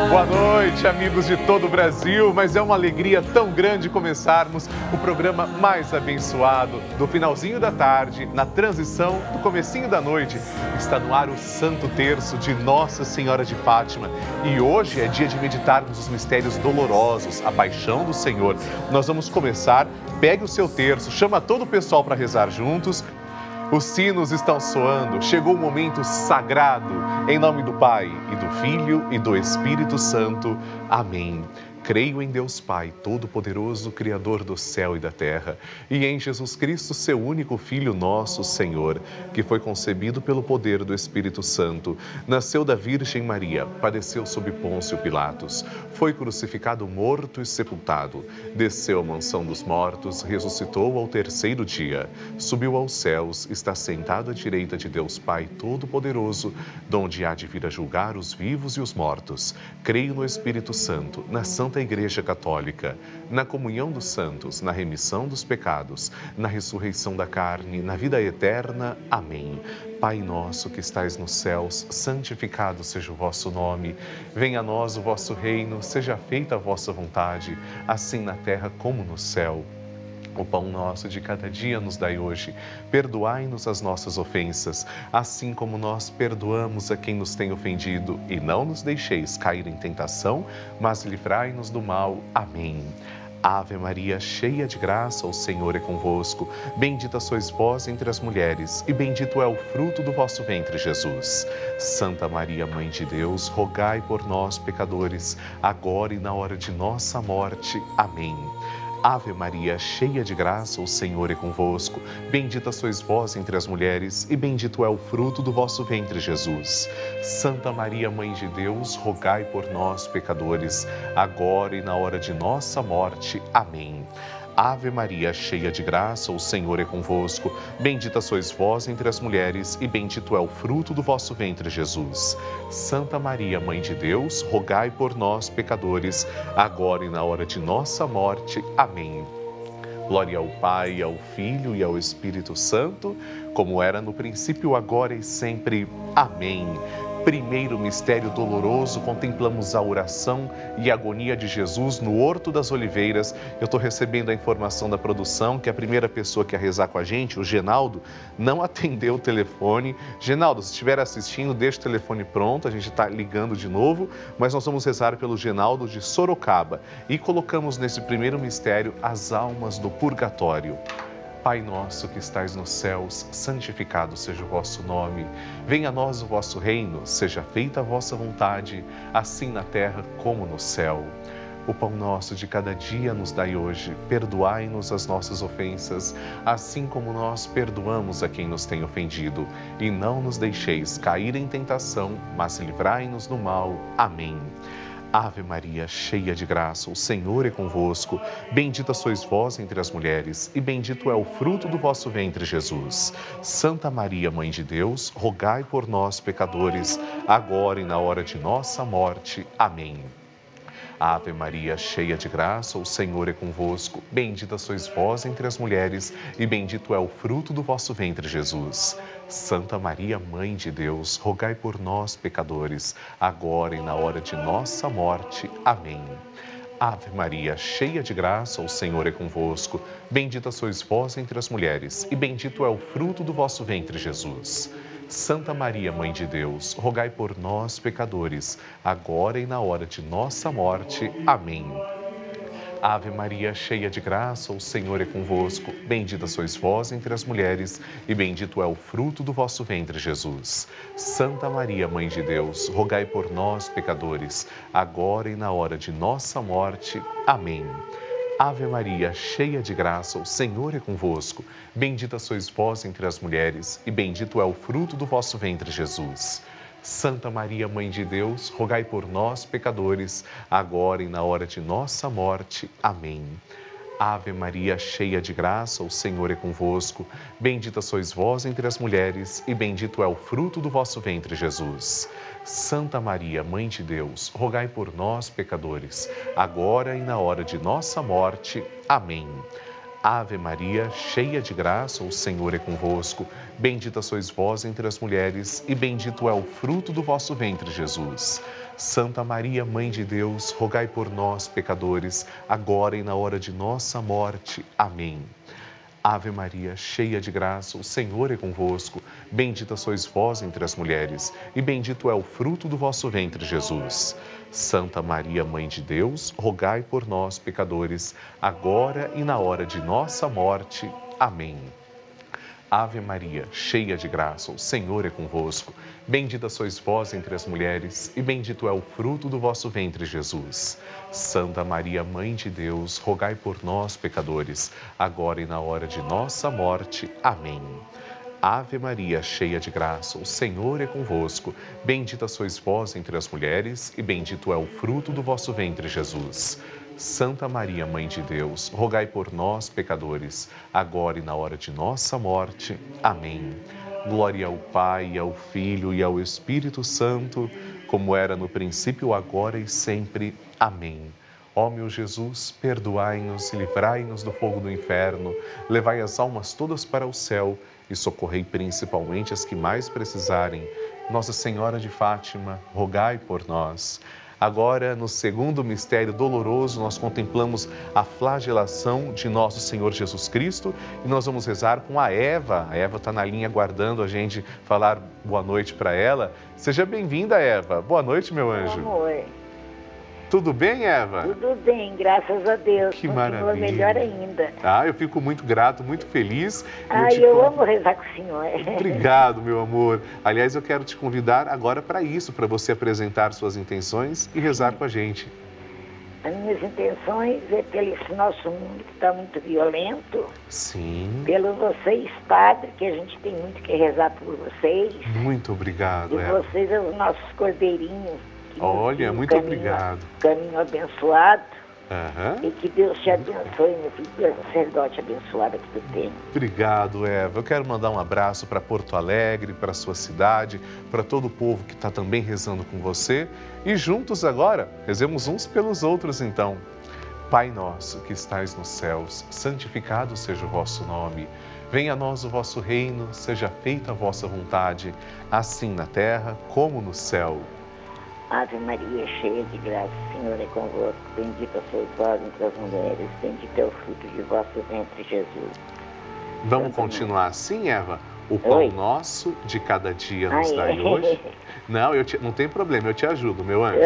Boa noite, amigos de todo o Brasil, mas é uma alegria tão grande começarmos o programa mais abençoado do finalzinho da tarde, na transição do comecinho da noite. Está no ar o Santo Terço de Nossa Senhora de Fátima e hoje é dia de meditarmos os mistérios dolorosos, a paixão do Senhor. Nós vamos começar, pegue o seu terço, chama todo o pessoal para rezar juntos. Os sinos estão soando, chegou o momento sagrado. Em nome do Pai, e do Filho, e do Espírito Santo. Amém. Creio em Deus Pai, Todo-Poderoso, Criador do céu e da terra, e em Jesus Cristo, seu único Filho, nosso Senhor, que foi concebido pelo poder do Espírito Santo, nasceu da Virgem Maria, padeceu sob Pôncio Pilatos, foi crucificado, morto e sepultado, desceu à mansão dos mortos, ressuscitou ao terceiro dia, subiu aos céus, está sentado à direita de Deus Pai Todo-Poderoso, donde há de vir a julgar os vivos e os mortos. Creio no Espírito Santo, na Santa Igreja Católica, na comunhão dos santos, na remissão dos pecados, na ressurreição da carne, na vida eterna. Amém. Pai nosso que estais nos céus, santificado seja o vosso nome. Venha a nós o vosso reino, seja feita a vossa vontade, assim na terra como no céu. O pão nosso de cada dia nos dai hoje. Perdoai-nos as nossas ofensas, assim como nós perdoamos a quem nos tem ofendido. E não nos deixeis cair em tentação, mas livrai-nos do mal. Amém. Ave Maria, cheia de graça, o Senhor é convosco. Bendita sois vós entre as mulheres, e bendito é o fruto do vosso ventre, Jesus. Santa Maria, Mãe de Deus, rogai por nós, pecadores, agora e na hora de nossa morte. Amém. Ave Maria, cheia de graça, o Senhor é convosco. Bendita sois vós entre as mulheres, e bendito é o fruto do vosso ventre, Jesus. Santa Maria, Mãe de Deus, rogai por nós, pecadores, agora e na hora de nossa morte. Amém. Ave Maria, cheia de graça, o Senhor é convosco. Bendita sois vós entre as mulheres, e bendito é o fruto do vosso ventre, Jesus. Santa Maria, Mãe de Deus, rogai por nós, pecadores, agora e na hora de nossa morte. Amém. Glória ao Pai, ao Filho e ao Espírito Santo, como era no princípio, agora e sempre. Amém. Primeiro mistério doloroso, contemplamos a oração e a agonia de Jesus no Horto das Oliveiras. Eu estou recebendo a informação da produção que a primeira pessoa que ia rezar com a gente, o Genaldo, não atendeu o telefone. Genaldo, se estiver assistindo, deixa o telefone pronto, a gente está ligando de novo, mas nós vamos rezar pelo Genaldo de Sorocaba e colocamos nesse primeiro mistério as almas do purgatório. Pai nosso que estais nos céus, santificado seja o vosso nome. Venha a nós o vosso reino, seja feita a vossa vontade, assim na terra como no céu. O pão nosso de cada dia nos dai hoje. Perdoai-nos as nossas ofensas, assim como nós perdoamos a quem nos tem ofendido. E não nos deixeis cair em tentação, mas livrai-nos do mal. Amém. Ave Maria, cheia de graça, o Senhor é convosco. Bendita sois vós entre as mulheres, e bendito é o fruto do vosso ventre, Jesus. Santa Maria, Mãe de Deus, rogai por nós, pecadores, agora e na hora de nossa morte. Amém. Ave Maria, cheia de graça, o Senhor é convosco. Bendita sois vós entre as mulheres, e bendito é o fruto do vosso ventre, Jesus. Santa Maria, Mãe de Deus, rogai por nós, pecadores, agora e na hora de nossa morte. Amém. Ave Maria, cheia de graça, o Senhor é convosco. Bendita sois vós entre as mulheres, e bendito é o fruto do vosso ventre, Jesus. Santa Maria, Mãe de Deus, rogai por nós, pecadores, agora e na hora de nossa morte. Amém. Ave Maria, cheia de graça, o Senhor é convosco. Bendita sois vós entre as mulheres, e bendito é o fruto do vosso ventre, Jesus. Santa Maria, Mãe de Deus, rogai por nós, pecadores, agora e na hora de nossa morte. Amém. Ave Maria, cheia de graça, o Senhor é convosco. Bendita sois vós entre as mulheres, e bendito é o fruto do vosso ventre, Jesus. Santa Maria, Mãe de Deus, rogai por nós, pecadores, agora e na hora de nossa morte. Amém. Ave Maria, cheia de graça, o Senhor é convosco. Bendita sois vós entre as mulheres, e bendito é o fruto do vosso ventre, Jesus. Santa Maria, Mãe de Deus, rogai por nós, pecadores, agora e na hora de nossa morte. Amém. Ave Maria, cheia de graça, o Senhor é convosco. Bendita sois vós entre as mulheres, e bendito é o fruto do vosso ventre, Jesus. Santa Maria, Mãe de Deus, rogai por nós, pecadores, agora e na hora de nossa morte. Amém. Ave Maria, cheia de graça, o Senhor é convosco. Bendita sois vós entre as mulheres, e bendito é o fruto do vosso ventre, Jesus. Santa Maria, Mãe de Deus, rogai por nós, pecadores, agora e na hora de nossa morte. Amém. Ave Maria, cheia de graça, o Senhor é convosco. Bendita sois vós entre as mulheres, e bendito é o fruto do vosso ventre, Jesus. Santa Maria, Mãe de Deus, rogai por nós, pecadores, agora e na hora de nossa morte. Amém. Ave Maria, cheia de graça, o Senhor é convosco. Bendita sois vós entre as mulheres, e bendito é o fruto do vosso ventre, Jesus. Santa Maria, Mãe de Deus, rogai por nós, pecadores, agora e na hora de nossa morte. Amém. Glória ao Pai, ao Filho e ao Espírito Santo, como era no princípio, agora e sempre. Amém. Ó meu Jesus, perdoai-nos e livrai-nos do fogo do inferno, levai as almas todas para o céu e socorrei principalmente as que mais precisarem. Nossa Senhora de Fátima, rogai por nós. Agora, no segundo mistério doloroso, nós contemplamos a flagelação de nosso Senhor Jesus Cristo e nós vamos rezar com a Eva. A Eva está na linha aguardando a gente falar boa noite para ela. Seja bem-vinda, Eva. Boa noite, meu anjo. Amor. Tudo bem, Eva? Tudo bem, graças a Deus. Que continua maravilha. Melhor ainda. Eu fico muito grato, muito feliz. Eu amo rezar com o senhor. Obrigado, meu amor. Aliás, eu quero te convidar agora para isso, para você apresentar suas intenções e rezar com a gente. As minhas intenções é pelo esse nosso mundo que está muito violento. Sim. Pelo vocês, padre, que a gente tem muito que rezar por vocês. Muito obrigado, E Eva. vocês são os nossos cordeirinhos. Olha, muito obrigado. Caminho abençoado. Aham. E que Deus te abençoe, meu filho, pelo sacerdote abençoado que tu tem. Obrigado, Eva. Eu quero mandar um abraço para Porto Alegre, para a sua cidade, para todo o povo que está também rezando com você. E juntos agora, rezemos uns pelos outros então. Pai nosso que estais nos céus, santificado seja o vosso nome. Venha a nós o vosso reino, seja feita a vossa vontade, assim na terra como no céu. Ave Maria, cheia de graça, o Senhor é convosco. Bendita sois vós entre as mulheres, bendito é o fruto de vosso ventre, Jesus. Vamos continuar assim, Eva? O pão nosso de cada dia nos dai hoje. Não, não tem problema, eu te ajudo, meu anjo.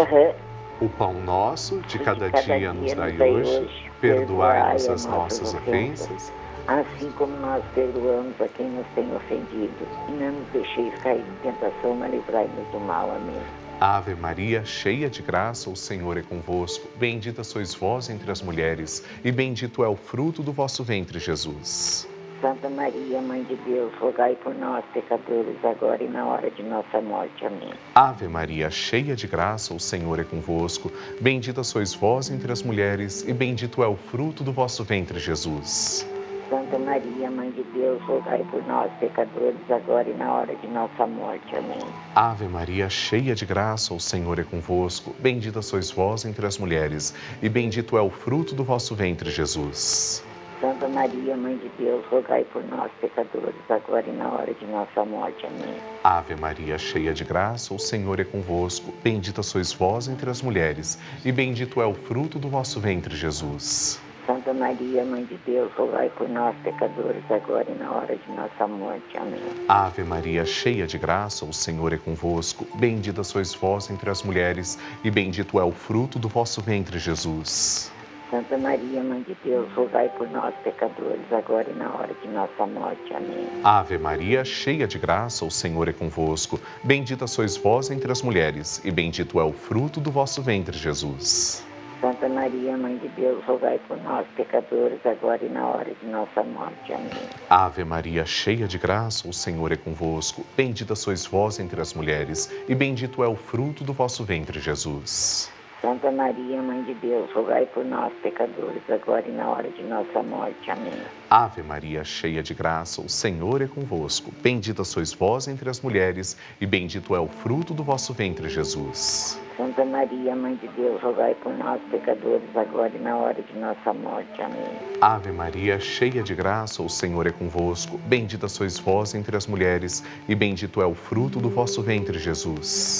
O pão nosso de cada dia nos dai hoje. Perdoai-nos as nossas ofensas, assim como nós perdoamos a quem nos tem ofendido. E não nos deixeis cair em tentação, mas livrai-nos do mal. Amém. Ave Maria, cheia de graça, o Senhor é convosco. Bendita sois vós entre as mulheres, e bendito é o fruto do vosso ventre, Jesus. Santa Maria, Mãe de Deus, rogai por nós, pecadores, agora e na hora de nossa morte. Amém. Ave Maria, cheia de graça, o Senhor é convosco. Bendita sois vós entre as mulheres, e bendito é o fruto do vosso ventre, Jesus. Santa Maria, Mãe de Deus, rogai por nós, pecadores, agora e na hora de nossa morte. Amém. Ave Maria, cheia de graça, o Senhor é convosco. Bendita sois vós entre as mulheres, e bendito é o fruto do vosso ventre, Jesus. Santa Maria, Mãe de Deus, rogai por nós, pecadores, agora e na hora de nossa morte. Amém. Ave Maria, cheia de graça, o Senhor é convosco. Bendita sois vós entre as mulheres, e bendito é o fruto do vosso ventre, Jesus. Santa Maria, Mãe de Deus, rogai por nós, pecadores, agora e na hora de nossa morte. Amém. Ave Maria, cheia de graça, o Senhor é convosco. Bendita sois vós entre as mulheres, e bendito é o fruto do vosso ventre, Jesus. Santa Maria, Mãe de Deus, rogai por nós, pecadores, agora e na hora de nossa morte. Amém. Ave Maria, cheia de graça, o Senhor é convosco. Bendita sois vós entre as mulheres, e bendito é o fruto do vosso ventre, Jesus. Santa Maria, Mãe de Deus, rogai por nós, pecadores, agora e na hora de nossa morte. Amém. Ave Maria, cheia de graça, o Senhor é convosco. Bendita sois vós entre as mulheres, e bendito é o fruto do vosso ventre, Jesus. Santa Maria, Mãe de Deus, rogai por nós, pecadores, agora e na hora de nossa morte. Amém. Ave Maria, cheia de graça, o Senhor é convosco. Bendita sois vós entre as mulheres, e bendito é o fruto do vosso ventre, Jesus. Santa Maria, Mãe de Deus, rogai por nós, pecadores, agora e na hora de nossa morte. Amém. Ave Maria, cheia de graça, o Senhor é convosco. Bendita sois vós entre as mulheres, e bendito é o fruto do vosso ventre, Jesus.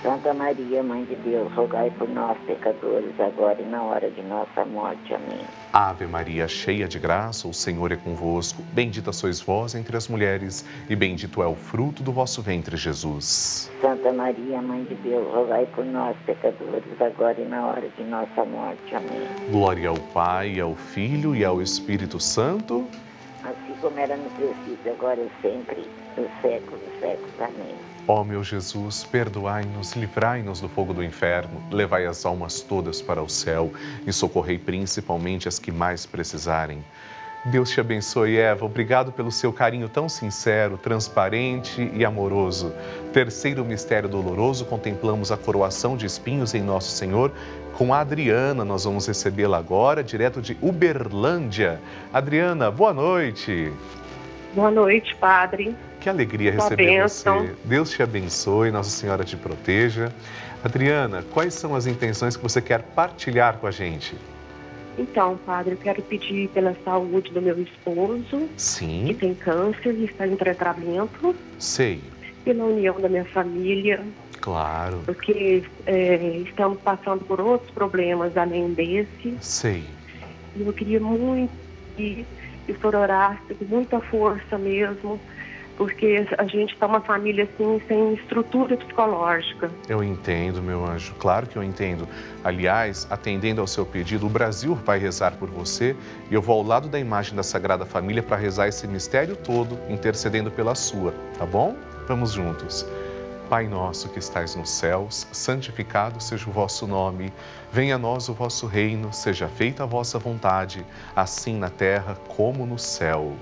Santa Maria, Mãe de Deus, rogai por nós, pecadores, agora e na hora de nossa morte. Amém. Ave Maria, cheia de graça, o Senhor é convosco. Bendita sois vós entre as mulheres, e bendito é o fruto do vosso ventre, Jesus. Santa Maria, Mãe de Deus, rogai por nós, pecadores, agora e na hora de nossa morte. Amém. Glória ao Pai, ao Filho e ao Espírito Santo. Assim como era no princípio, agora e sempre, nos séculos dos séculos. Amém. Ó meu Jesus, perdoai-nos, livrai-nos do fogo do inferno, levai as almas todas para o céu e socorrei principalmente as que mais precisarem. Deus te abençoe, Eva. Obrigado pelo seu carinho tão sincero, transparente e amoroso. Terceiro mistério doloroso, contemplamos a coroação de espinhos em Nosso Senhor. Com a Adriana, nós vamos recebê-la agora, direto de Uberlândia. Adriana, boa noite. Boa noite, Padre. Que alegria receber você. Deus te abençoe, Nossa Senhora te proteja. Adriana, quais são as intenções que você quer partilhar com a gente? Então, Padre, eu quero pedir pela saúde do meu esposo, Sim. que tem câncer e está em tratamento. Sei. Pela união da minha família. Claro. Porque estamos passando por outros problemas além desse. Sei. E eu queria muito que o senhor orasse com muita força mesmo, porque a gente está uma família assim, sem estrutura psicológica. Eu entendo, meu anjo, claro que eu entendo. Aliás, atendendo ao seu pedido, o Brasil vai rezar por você e eu vou ao lado da imagem da Sagrada Família para rezar esse mistério todo, intercedendo pela sua, tá bom? Vamos juntos. Pai nosso que estais nos céus, santificado seja o vosso nome. Venha a nós o vosso reino, seja feita a vossa vontade, assim na terra como no céu.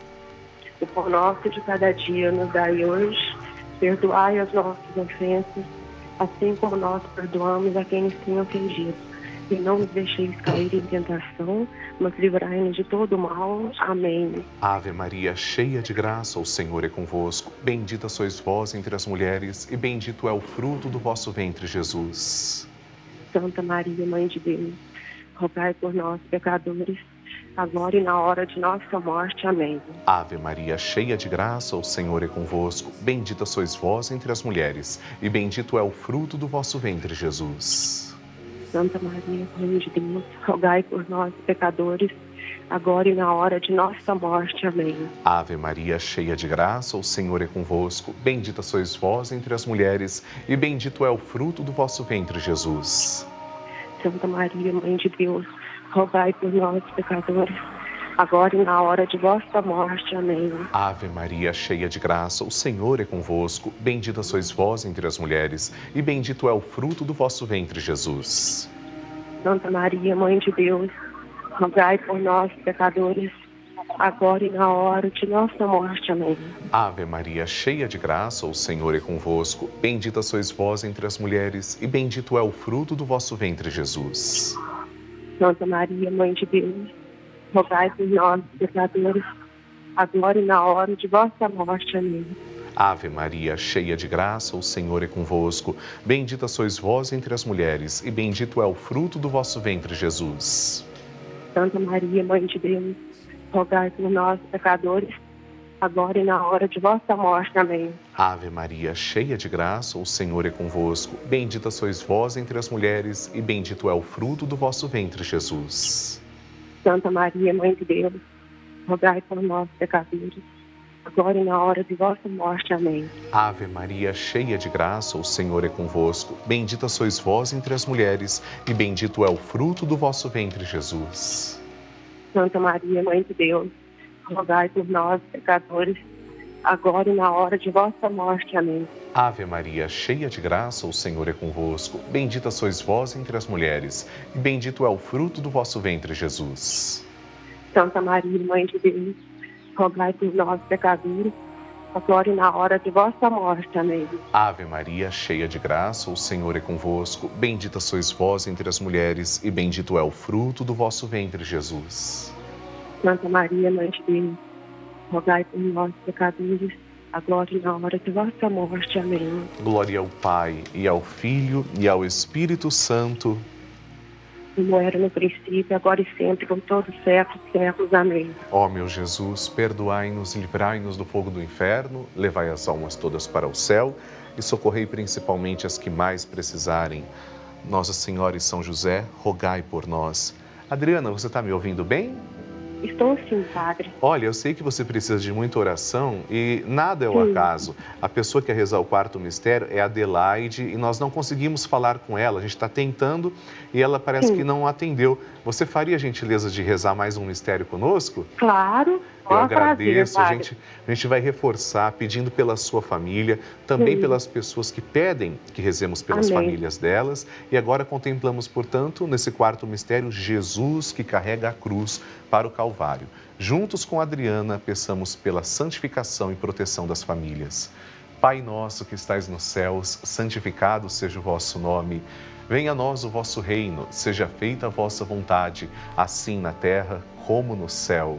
O pão nosso de cada dia nos dai hoje, perdoai as nossas ofensas, assim como nós perdoamos a quem nos tem ofendido. E não nos deixeis cair em tentação, mas livrai-nos de todo mal. Amém. Ave Maria, cheia de graça, o Senhor é convosco. Bendita sois vós entre as mulheres, e bendito é o fruto do vosso ventre, Jesus. Santa Maria, Mãe de Deus, rogai por nós, pecadores, agora e na hora de nossa morte. Amém. Ave Maria, cheia de graça, o Senhor é convosco. Bendita sois vós entre as mulheres, e bendito é o fruto do vosso ventre, Jesus. Santa Maria, Mãe de Deus, rogai por nós, pecadores, agora e na hora de nossa morte. Amém. Ave Maria, cheia de graça, o Senhor é convosco. Bendita sois vós entre as mulheres, e bendito é o fruto do vosso ventre, Jesus. Santa Maria, Mãe de Deus, rogai por nós, pecadores, agora e na hora de vossa morte. Amém. Ave Maria, cheia de graça, o Senhor é convosco. Bendita sois vós entre as mulheres, e bendito é o fruto do vosso ventre, Jesus. Santa Maria, Mãe de Deus, rogai por nós, pecadores, agora e na hora de nossa morte. Amém. Ave Maria, cheia de graça, o Senhor é convosco. Bendita sois vós entre as mulheres, e bendito é o fruto do vosso ventre, Jesus. Santa Maria, Mãe de Deus, rogai por nós, pecadores, agora e na hora de vossa morte. Amém. Ave Maria, cheia de graça, o Senhor é convosco. Bendita sois vós entre as mulheres, e bendito é o fruto do vosso ventre, Jesus. Santa Maria, Mãe de Deus, rogai por nós, pecadores, agora e na hora de vossa morte. Amém. Ave Maria, cheia de graça, o Senhor é convosco. Bendita sois vós entre as mulheres, e bendito é o fruto do vosso ventre, Jesus. Santa Maria, Mãe de Deus, rogai por nós, pecadores, agora e na hora de vossa morte. Amém. Ave Maria, cheia de graça, o Senhor é convosco. Bendita sois vós entre as mulheres, e bendito é o fruto do vosso ventre, Jesus. Santa Maria, Mãe de Deus, rogai por nós, pecadores, agora e na hora de vossa morte. Amém. Ave Maria, cheia de graça, o Senhor é convosco. Bendita sois vós entre as mulheres, e bendito é o fruto do vosso ventre, Jesus. Santa Maria, Mãe de Deus, rogai por nós, pecadores, agora e na hora de vossa morte. Amém. Ave Maria, cheia de graça, o Senhor é convosco. Bendita sois vós entre as mulheres, e bendito é o fruto do vosso ventre, Jesus. Santa Maria, Mãe de Deus, rogai por nós, pecadores, agora e na hora de vossa morte. Amém. Glória ao Pai, e ao Filho, e ao Espírito Santo. Como era no princípio, agora e sempre, por todos os séculos, séculos. Amém. Ó meu Jesus, perdoai-nos e livrai-nos do fogo do inferno, levai as almas todas para o céu e socorrei principalmente as que mais precisarem. Nossa Senhora e São José, rogai por nós. Adriana, você está me ouvindo bem? Estou sim, Padre. Olha, eu sei que você precisa de muita oração e nada é o acaso. A pessoa que quer rezar o quarto mistério é a Adelaide e nós não conseguimos falar com ela. A gente está tentando e ela parece que não atendeu. Você faria a gentileza de rezar mais um mistério conosco? Claro. Eu agradeço. Prazer, a gente vai reforçar pedindo pela sua família, também pelas pessoas que pedem que rezemos pelas famílias delas. E agora contemplamos, portanto, nesse quarto mistério, Jesus que carrega a cruz para o Calvário. Juntos com a Adriana, peçamos pela santificação e proteção das famílias. Pai nosso que estais nos céus, santificado seja o vosso nome. Venha a nós o vosso reino, seja feita a vossa vontade, assim na terra como no céu.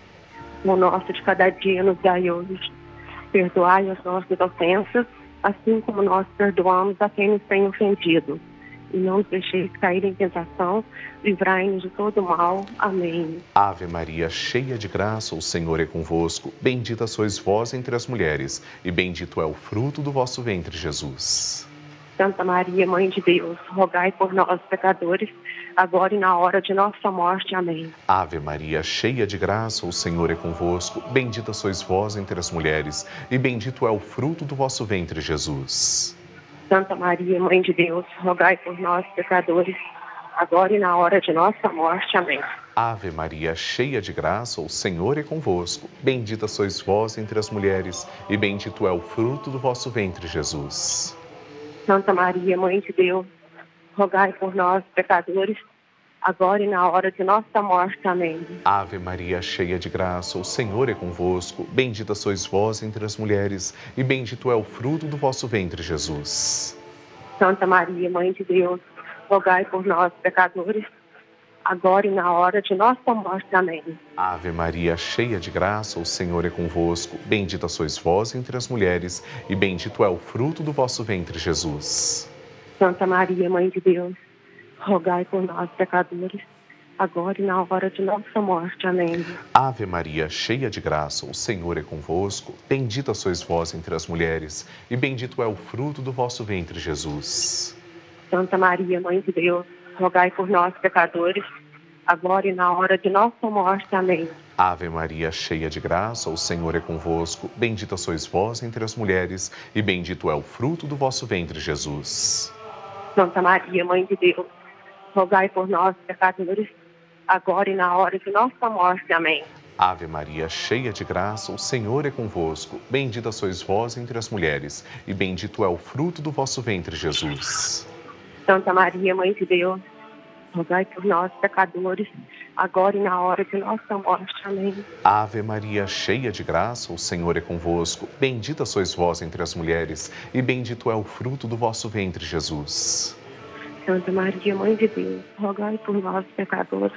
O nosso de cada dia nos dai hoje. Perdoai as nossas ofensas, assim como nós perdoamos a quem nos tem ofendido. E não nos deixeis cair em tentação, livrai-nos de todo mal. Amém. Ave Maria, cheia de graça, o Senhor é convosco. Bendita sois vós entre as mulheres, e bendito é o fruto do vosso ventre, Jesus. Santa Maria, Mãe de Deus, rogai por nós, pecadores, agora e na hora de nossa morte. Amém. Ave Maria, cheia de graça, o Senhor é convosco. Bendita sois vós entre as mulheres, e bendito é o fruto do vosso ventre, Jesus. Santa Maria, Mãe de Deus, rogai por nós, pecadores, agora e na hora de nossa morte. Amém. Ave Maria, cheia de graça, o Senhor é convosco. Bendita sois vós entre as mulheres, e bendito é o fruto do vosso ventre, Jesus. Santa Maria, Mãe de Deus, rogai por nós, pecadores, agora e na hora de nossa morte. Amém. Ave Maria, cheia de graça, o Senhor é convosco. Bendita sois vós entre as mulheres, e bendito é o fruto do vosso ventre, Jesus. Santa Maria, Mãe de Deus, rogai por nós, pecadores, agora e na hora de nossa morte. Amém. Ave Maria, cheia de graça, o Senhor é convosco. Bendita sois vós entre as mulheres, e bendito é o fruto do vosso ventre, Jesus. Santa Maria, Mãe de Deus, rogai por nós, pecadores, agora e na hora de nossa morte. Amém. Ave Maria, cheia de graça, o Senhor é convosco. Bendita sois vós entre as mulheres, e bendito é o fruto do vosso ventre, Jesus. Santa Maria, Mãe de Deus, rogai por nós, pecadores, agora e na hora de nossa morte. Amém. Ave Maria, cheia de graça, o Senhor é convosco. Bendita sois vós entre as mulheres, e bendito é o fruto do vosso ventre, Jesus. Santa Maria, Mãe de Deus, rogai por nós, pecadores, agora e na hora de nossa morte. Amém. Ave Maria, cheia de graça, o Senhor é convosco. Bendita sois vós entre as mulheres, e bendito é o fruto do vosso ventre, Jesus. Santa Maria, Mãe de Deus, rogai por nós, pecadores, agora e na hora de nossa morte. Amém. Ave Maria, cheia de graça, o Senhor é convosco. Bendita sois vós entre as mulheres, e bendito é o fruto do vosso ventre, Jesus. Santa Maria, Mãe de Deus, rogai por nós, pecadores,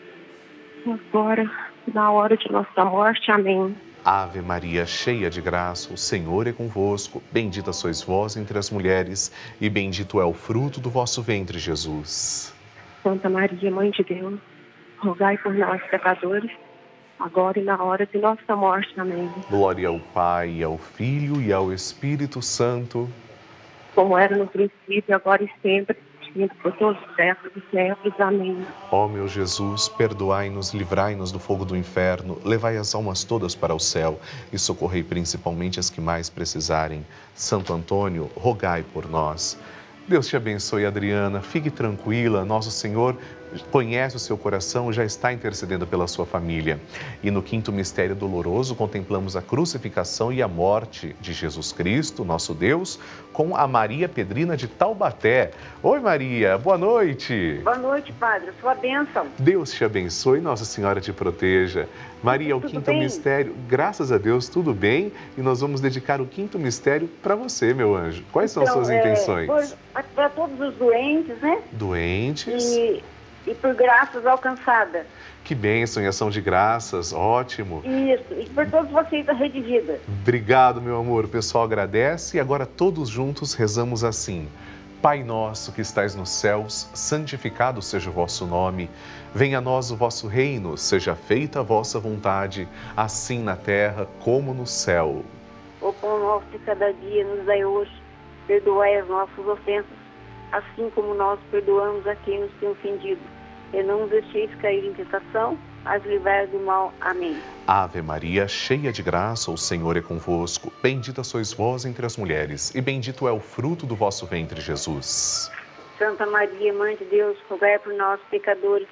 agora e na hora de nossa morte. Amém. Ave Maria, cheia de graça, o Senhor é convosco. Bendita sois vós entre as mulheres, e bendito é o fruto do vosso ventre, Jesus. Santa Maria, Mãe de Deus, rogai por nós, pecadores, agora e na hora de nossa morte. Amém. Glória ao Pai, ao Filho e ao Espírito Santo. Como era no princípio, agora e sempre, por todos os séculos dos séculos. Amém. Ó meu Jesus, perdoai-nos, livrai-nos do fogo do inferno, levai as almas todas para o céu e socorrei principalmente as que mais precisarem. Santo Antônio, rogai por nós. Deus te abençoe, Adriana. Fique tranquila, nosso Senhor conhece o seu coração, já está intercedendo pela sua família. E no quinto mistério doloroso, contemplamos a crucificação e a morte de Jesus Cristo, nosso Deus, com a Maria Pedrina de Taubaté. Oi, Maria, boa noite. Boa noite, Padre, sua bênção. Deus te abençoe, Nossa Senhora te proteja. Maria, o quinto mistério, graças a Deus, tudo bem. E nós vamos dedicar o quinto mistério para você, meu anjo. Quais são as suas intenções? Para todos os doentes, né? Doentes. E por graças alcançadas. Que bênção, em ação de graças, ótimo. Isso, e por todos vocês da Rede Vida. Obrigado, meu amor, o pessoal agradece e agora todos juntos rezamos assim. Pai nosso que estais nos céus, santificado seja o vosso nome. Venha a nós o vosso reino, seja feita a vossa vontade, assim na terra como no céu. O pão nosso de cada dia nos dai hoje. perdoai as nossas ofensas, assim como nós perdoamos a quem nos tem ofendido. E não nos deixeis cair em tentação, mas livrai do mal. Amém. Ave Maria, cheia de graça, o Senhor é convosco. Bendita sois vós entre as mulheres, e bendito é o fruto do vosso ventre, Jesus. Santa Maria, Mãe de Deus, rogai por nós, pecadores,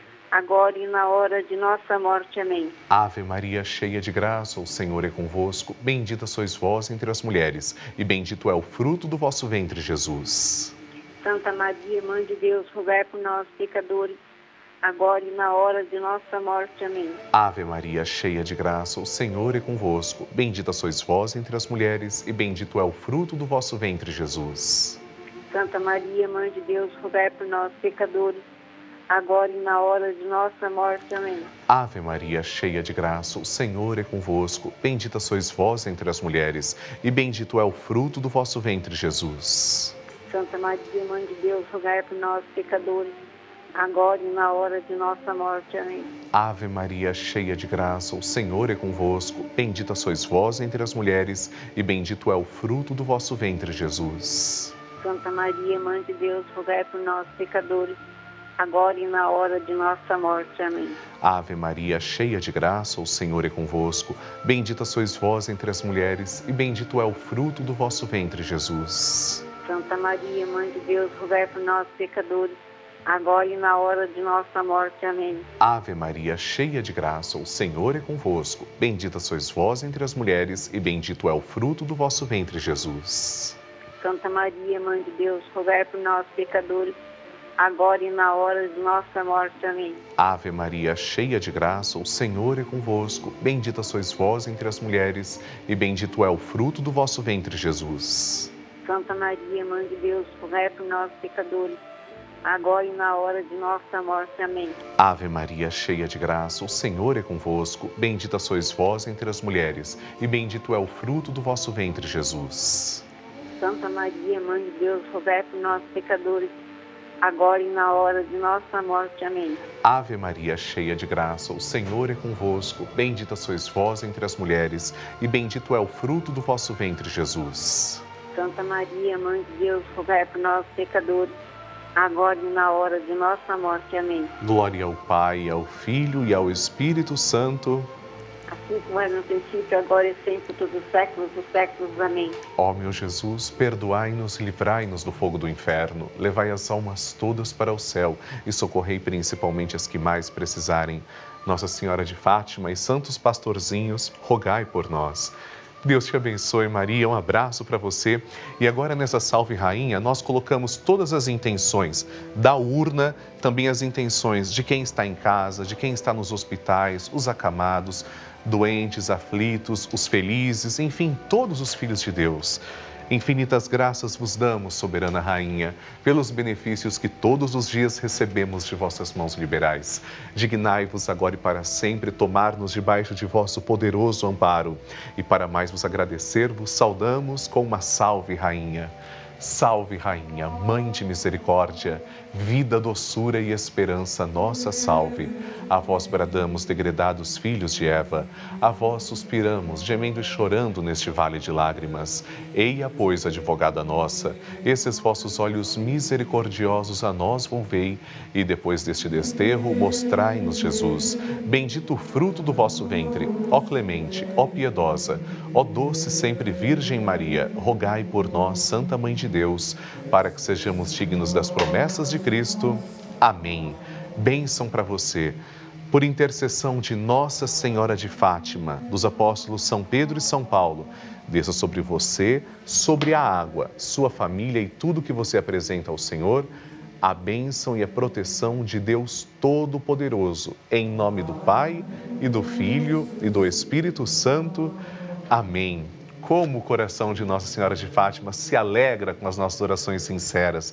agora e na hora de nossa morte. Amém. Ave Maria, cheia de graça, o Senhor é convosco. Bendita sois vós entre as mulheres, e bendito é o fruto do vosso ventre, Jesus. Santa Maria, Mãe de Deus, rogai por nós, pecadores, agora e na hora de nossa morte. Amém. Ave Maria, cheia de graça, o Senhor é convosco. Bendita sois vós entre as mulheres, e bendito é o fruto do vosso ventre, Jesus. Santa Maria, Mãe de Deus, rogai por nós, pecadores, agora e na hora de nossa morte. Amém. Ave Maria, cheia de graça, o Senhor é convosco. Bendita sois vós entre as mulheres, e bendito é o fruto do vosso ventre, Jesus. Santa Maria, Mãe de Deus, rogai por nós, pecadores, agora e na hora de nossa morte. Amém. Ave Maria, cheia de graça, o Senhor é convosco. Bendita sois vós entre as mulheres, e bendito é o fruto do vosso ventre, Jesus. Santa Maria, Mãe de Deus, rogai por nós, pecadores, agora e na hora de nossa morte. Amém. Ave Maria, cheia de graça, o Senhor é convosco. Bendita sois vós entre as mulheres, e bendito é o fruto do vosso ventre, Jesus. Santa Maria, Mãe de Deus, rogai por nós, pecadores, agora e na hora de nossa morte. Amém. Ave Maria, cheia de graça, o Senhor é convosco. Bendita sois vós entre as mulheres, e bendito é o fruto do vosso ventre, Jesus. Santa Maria, Mãe de Deus, rogai por nós, pecadores, agora e na hora de nossa morte. Amém. Ave Maria, cheia de graça, o Senhor é convosco. Bendita sois vós entre as mulheres, e bendito é o fruto do vosso ventre, Jesus. Santa Maria, Mãe de Deus, rogai por nós, pecadores, agora e na hora de nossa morte. Amém. Ave Maria, cheia de graça, o Senhor é convosco. Bendita sois vós entre as mulheres, e bendito é o fruto do vosso ventre, Jesus. Santa Maria, Mãe de Deus, rogai por nós, pecadores, agora e na hora de nossa morte. Amém. Ave Maria, cheia de graça, o Senhor é convosco. Bendita sois vós entre as mulheres, e bendito é o fruto do vosso ventre, Jesus. Santa Maria, Mãe de Deus, rogai por nós, pecadores, agora e na hora de nossa morte. Amém. Glória ao Pai, ao Filho e ao Espírito Santo. Assim como era no princípio, agora e sempre, por todos os séculos dos séculos. Amém. Ó meu Jesus, perdoai-nos e livrai-nos do fogo do inferno. Levai as almas todas para o céu e socorrei principalmente as que mais precisarem. Nossa Senhora de Fátima e santos pastorzinhos, rogai por nós. Deus te abençoe, Maria. Um abraço para você. E agora, nessa Salve Rainha, nós colocamos todas as intenções da urna, também as intenções de quem está em casa, de quem está nos hospitais, os acamados, doentes, aflitos, os felizes, enfim, todos os filhos de Deus. Infinitas graças vos damos, soberana Rainha, pelos benefícios que todos os dias recebemos de vossas mãos liberais. Dignai-vos agora e para sempre tomar-nos debaixo de vosso poderoso amparo. E para mais vos agradecer, vos saudamos com uma Salve Rainha. Salve Rainha, Mãe de Misericórdia, vida, doçura e esperança, nossa salve. A vós bradamos, degredados filhos de Eva, a vós suspiramos, gemendo e chorando neste vale de lágrimas. Eia, pois, advogada nossa, esses vossos olhos misericordiosos a nós volvei, e depois deste desterro mostrai-nos Jesus. Bendito o fruto do vosso ventre, ó clemente, ó piedosa, ó doce sempre Virgem Maria, rogai por nós, Santa Mãe de Deus, para que sejamos dignos das promessas de Cristo. Amém. Bênção para você. Por intercessão de Nossa Senhora de Fátima, dos apóstolos São Pedro e São Paulo, desça sobre você, sobre a água, sua família e tudo que você apresenta ao Senhor, a bênção e a proteção de Deus Todo-Poderoso, em nome do Pai, e do Filho, e do Espírito Santo. Amém. Como o coração de Nossa Senhora de Fátima se alegra com as nossas orações sinceras.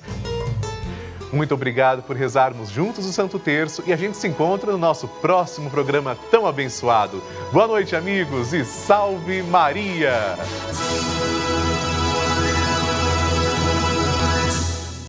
Muito obrigado por rezarmos juntos o Santo Terço e a gente se encontra no nosso próximo programa tão abençoado. Boa noite, amigos, e Salve Maria!